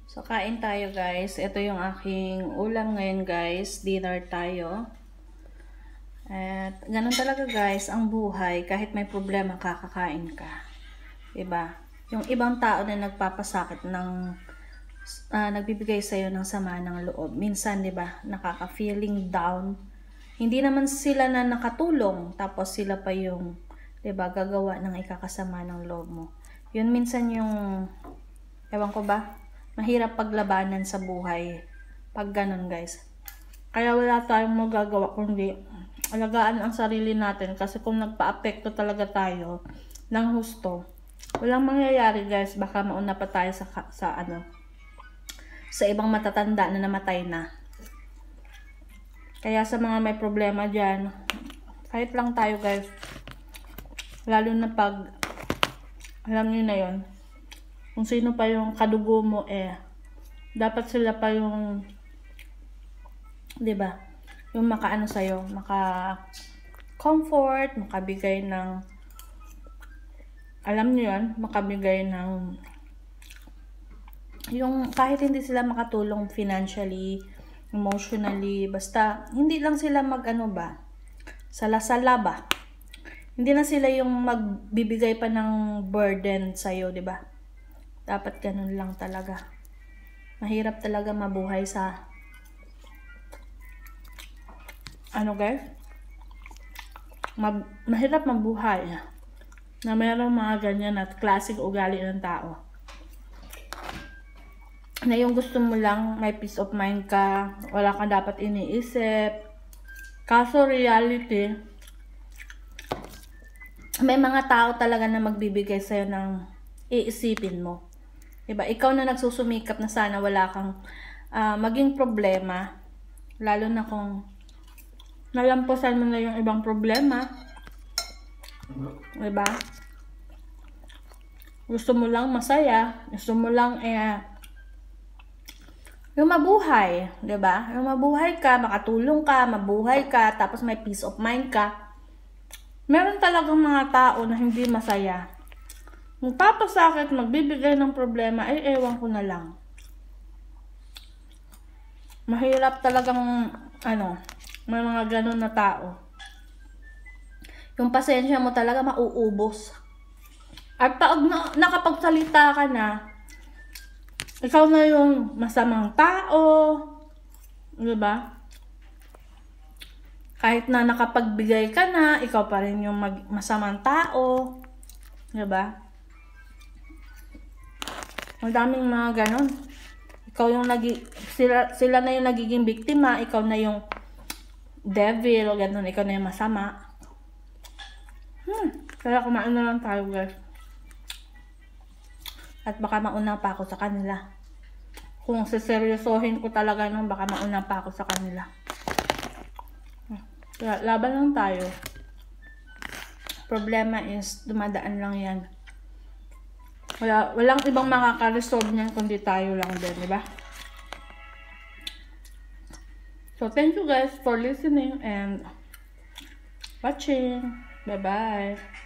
So, kain tayo guys. Ito yung aking ulam ngayon guys. Dinner tayo. At ganun talaga guys, ang buhay. Kahit may problema, kakakain ka. Diba? Yung ibang tao na nagpapasakit ng nagbibigay sa'yo ng sama ng loob. Minsan, diba, nakaka-feeling down. Hindi naman sila na nakatulong. Tapos sila pa yung, diba, gagawa ng ikakasama ng loob mo. Yun minsan yung, ewan ko ba, mahirap paglabanan sa buhay pag ganun guys. Kaya wala tayong magagawa kundi alagaan ang sarili natin, kasi kung nagpa-apekto talaga tayo ng husto, walang mangyayari guys. Baka mauna pa tayo sa ibang matatanda na namatay na. Kaya sa mga may problema dyan, kahit lang tayo guys, lalo na pag alam nyo na yon, kung sino pa yung kadugo mo, dapat sila pa yung, diba, yung makaano sa'yo, maka-comfort, makabigay ng, alam nyo yun, makabigay ng, yung kahit hindi sila makatulong financially, emotionally, basta, hindi lang sila sala-sala ba? Hindi na sila yung magbibigay pa ng burden sa'yo, diba? Dapat ganun lang talaga. Mahirap talaga mabuhay sa guys? Mahirap mabuhay na mayroong mga ganyan at klaseng ugali ng tao. Na yung gusto mo lang, may peace of mind ka, wala kang dapat iniisip. Kaso reality, may mga tao talaga na magbibigay sa'yo ng iisipin mo. Diba? Ikaw na nagsusumikap na sana wala kang maging problema. Lalo na kung nalampasan mo na yung ibang problema. Diba? Gusto mo lang masaya. Gusto mo lang yung mabuhay. Diba? Yung mabuhay ka, makatulong ka, mabuhay ka, tapos may peace of mind ka. Meron talagang mga tao na hindi masaya. Magpapasakit, magbibigay ng problema, ewan ko na lang. Mahirap talagang, may mga ganun na tao. Yung pasensya mo talaga mauubos. At pag nakapagsalita ka na, ikaw na yung masamang tao, diba? Kahit na nakapagbigay ka na, ikaw pa rin yung masamang tao, diba? Madaming mga ganon. Ikaw yung sila na yung nagiging biktima, ikaw na yung devil o ganon, ikaw na yung masama. Kaya kumain na lang tayo guys. At baka mauna pa ako sa kanila. Kung seseryosohin ko talaga nung, baka mauna pa ako sa kanila. Kaya laban lang tayo. Problema is dumadaan lang yan. Walang ibang makaka-resolve niyan kundi tayo lang din, diba? So, thank you guys for listening and watching. Bye-bye.